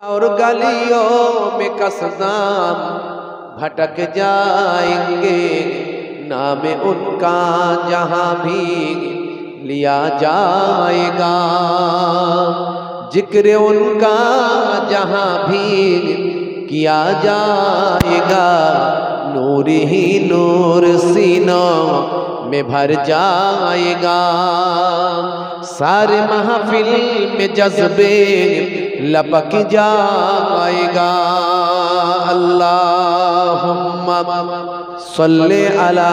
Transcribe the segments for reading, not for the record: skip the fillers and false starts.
और गलियों में कसदाम भटक जाएंगे, नाम उनका जहां भी लिया जाएगा, जिक्र उनका जहां भी किया जाएगा, नूर ही नूर सीनों में भर जाएगा। सारे महफिल में जज्बे लपक जाएगा। अल्लाहुम्मा सल्ले अला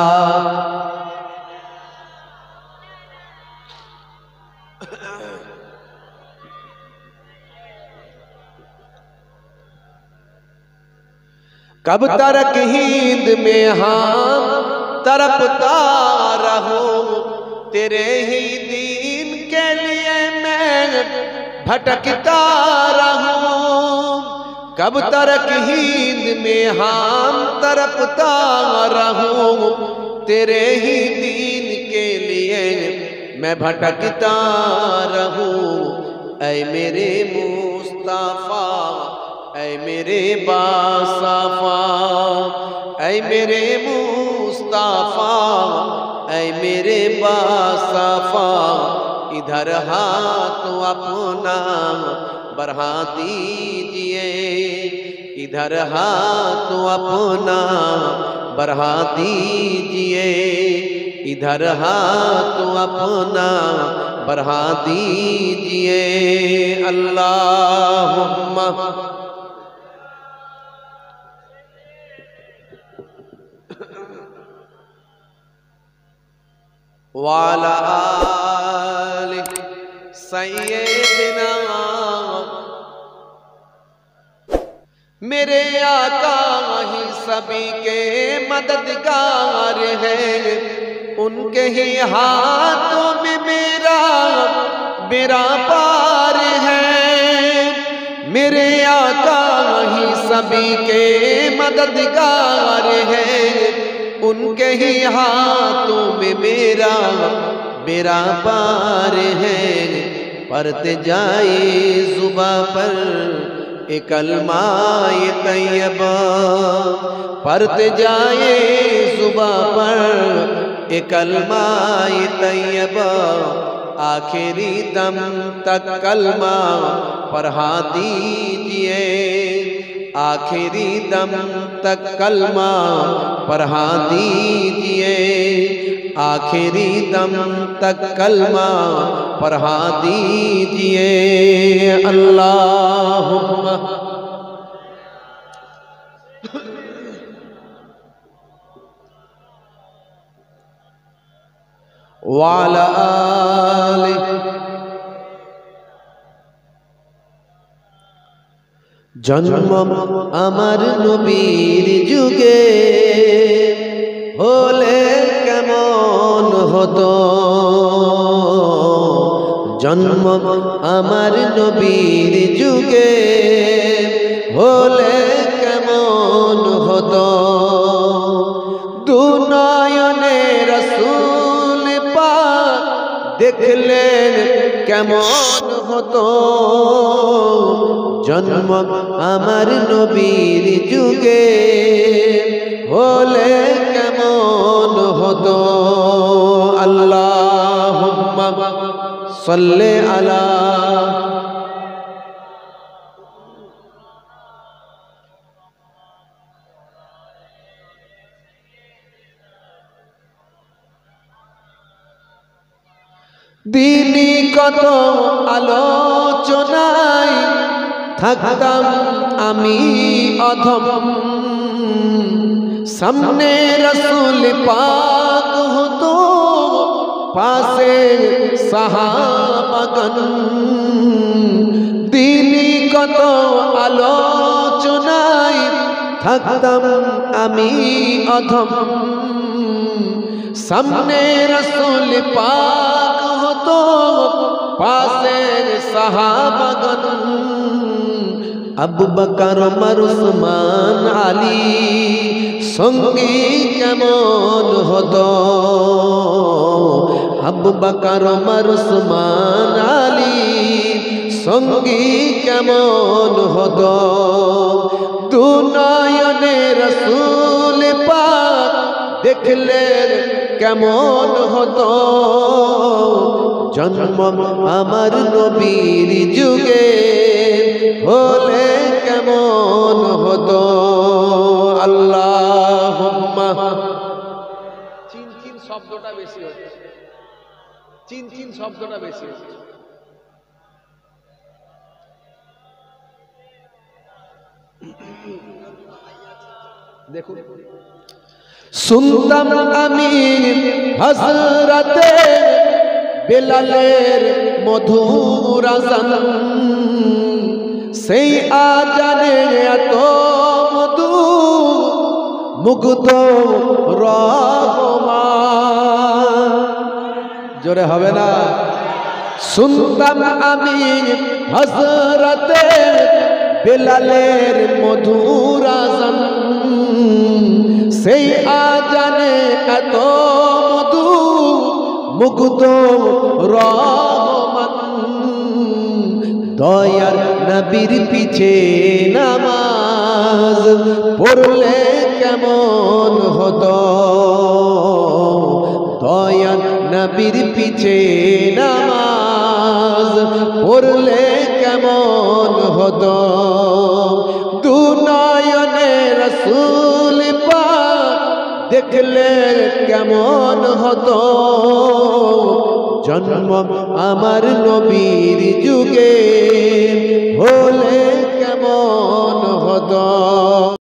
कब तक हिंद में हम तरपता रहूं, तेरे ही दीन के लिए मैं भटकता रहूं। कब तक हिंद में हम तरपता रहूं, तेरे ही दीन के लिए मैं भटकता रहूं। ऐ मेरे मुस्तफा, ऐ मेरे बासफा, ऐ मेरे मुस्तफा, ऐ मेरे बासफा, इधर हाथ अपना बढ़ा दीजिए, इधर हाथ अपना बढ़ा दीजिए, इधर हाथ अपना बढ़ा दीजिए। अल्लाहुम्मा वाला आले सय्यदना, मेरे आका ही सभी के मददगार हैं, उनके ही हाथों में मेरा बेड़ा पार है। मेरे आका ही सभी के मददगार हैं, उनके ही हाथों में मेरा बेड़ा पार है। पढ़ते जाए जुबा पर एक कलमा-ए तैयबा, पढ़ते जाए जुबा पर एक कलमा-ए तैयबा, आखिरी दम तक कलमा पढ़ा दीजिए, आखिरी दम तक कलमा पढ़ा दीजिए, आखिरी दम तक कलमा पढ़ा दीजिए। अल्लाहुम्मा वाला आले जन्म আমার নবীর যুগে হলে কেমন হতো, জন্ম আমার নবীর যুগে হলে কেমন হতো, দু নয়নে রাসূল পাক দেখলেন কেমন হতো, জন্ম আমার নবীর যুগে হলে কেমন হতো। আল্লাহুম্মা সাল্লি আলা দিনী কত আলোচনায় থাকতাম আমি অধম, সামনে রাসূল পাক হতো পাশে সাহাবাগণ। দিনী কত আলোচনায় থাকতাম আমি অধম, সামনে রাসূল পাক হতো পাশে সাহাবাগণ। আবু বকর ওমর উসমান আলী সঙ্গী কেমন হতো, আবু বকর ওমর উসমান আলী সঙ্গী কেমন হতো দু নয়নে রাসূল পাক দেখলে কেমন হতো জন্ম আমার নবীর যুগে হলে কেমন হতো আল্লাহুম্মা চিন চিন শব্দটা বেশি হচ্ছে চিন চিন শব্দটা বেশি হচ্ছে দেখুন শুনতাম আমি হযরতে বেলালের মধুর আযান সেই আজানে এত মধু মুগ্ধ রহমান জোরে হবে না শুনতাম আমি হযরতে বেলালের মধুর আযান সেই আজানে এত মধু মুগ্ধ রহমান দয়ার নবীর পিছে নামাজ পড়লে কেমন হতো দয়ার নবীর পিছে নামাজ পড়লে কেমন হতো দু নয়নে রাসূল পাক দেখলে কেমন হতো জন্ম আমার নবীর যুগে হলে কেমন হতো।